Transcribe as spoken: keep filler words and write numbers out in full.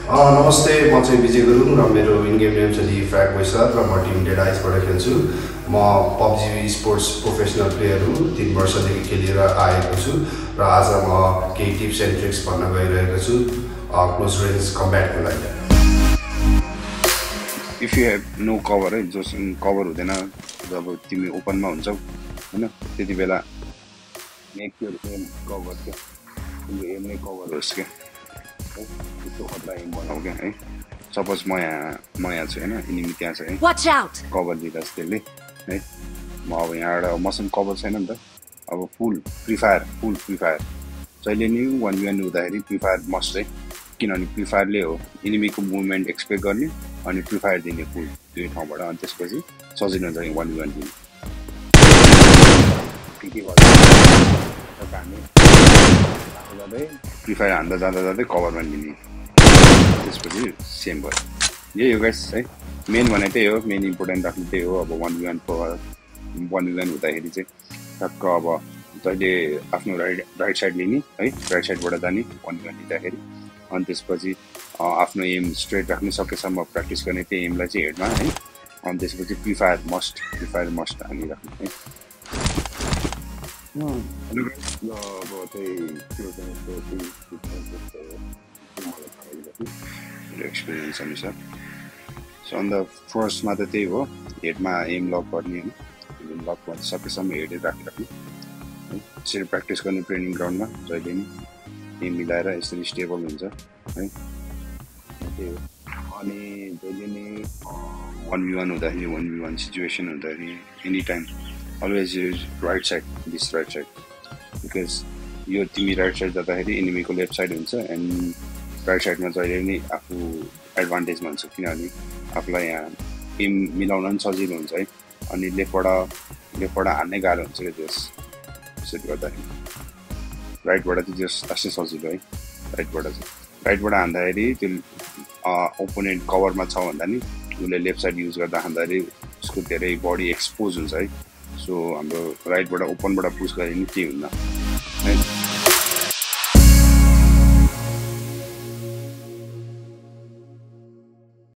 नमस्ते, म चाहिँ विजय गुरुङ र मेरो इन गेम नेम चाहिँ फ्रैगबॉय सर र म टिम डेडाइजबाट खेल्छु। म पबजी स्पोर्ट्स प्रोफेसनल प्लेयर हुँ। तीन वर्षदेखि खेलेर आएको छु र आज म केही टिप्स एन्ड ट्रिक्स भन्न गइरहेको छु क्लोज रेन्ज कम्ब्याटको लागि। If you have no cover है, जस कभर हुँदैन जब तिमी ओपनमा हुन्छौ हैन, त्यति बेला मेक योर एम कभर के तिम्रो एम नै कभर होस् के त्यस्तो खतरा एम बनाऊ के है। सपोज म यहाँ म यहाँ छु हैन, इनिमी त्यहाँ छ है, कभर दिँदास् त्यसले है। म अब यहाँबाट मसँग कभर छैन नि त, अब full free fire full free fire जहिले नि वान वी वान हुँदाखेरि फ्री फायर मस्ट है, किनभने फ्री फायरले हो इनिमीको मुभमेन्ट एक्सपेक्ट गर्ने अनि फ्री फायर दिने फुल दुई ठाउँबाट। अनि त्यसपछि सजिलो हुन्छ वान वी वान दिने। के गर्छ हामी जाँदै फ्री फायर हान्दा जाँदा जाँदै कभरमा लिने, त्यसपछि सेम भयो। यही हो गाइस है, मेन भने त्यही हो, मेन इम्पोर्टेन्ट राख्नु त्यही हो। अब one v one one v one हुँदाखेरि चाहिँ टक्क अब जहिले आफ्नो राइट राइट साइड लिने है, राइट साइडबाट जाने वान वी वान लिँदाखेरि। अनि त्यसपछि आफ्नो एम स्ट्रेट राख्नु सकेसम्म प्र्याक्टिस गर्ने त्यही एमलाई चाहिँ हेडमा है। अनि त्यसपछि free fire must free fire must हानिराख्नु है। अब चाहिँ एक्सपिरियन्स अनुसार सो अन्त फर्स्टमा त त्यही हो, हेडमा एम लक गर्ने होइन, एम लक गर्नु सकेसम्म हेडै राखिराख्नु है। यसरी प्र्याक्टिस गर्ने ट्रेनिङ ग्राउन्डमा जहिले नि एम मिलाएर यसरी स्टेबल हुन्छ है, त्यही हो। अनि जहिले नि वान वी वान हुँदाखेरि वान वी वान सिचुएसन हुँदाखेरि any time always use right side, this right side, because यो तिमी राइट साइड जाँदाखेरि इनिमीको लेफ्ट साइड हुन्छ एन्ड राइट साइडमा जहिले नि आफू एडभान्टेजमा हुन्छ, किनभने आफूलाई यहाँ एम मिलाउन पनि सजिलो हुन्छ है। अनि लेफ्टबाट लेफ्टबाट हान्नै गाह्रो हुन्छ क्या त्यस, त्यसरी गर्दाखेरि राइटबाट चाहिँ जस अझै सजिलो है। राइटबाट चाहिँ राइटबाट हान्दाखेरि त्यो ओपोनेन्ट कभरमा छ भन्दा नि उसले लेफ्ट साइड युज गर्दा हान्दाखेरि उसको धेरै बडी एक्सपोज हुन्छ है। सो हाम्रो राइटबाट ओपनबाट पुस गरे नि केही हुन्न है।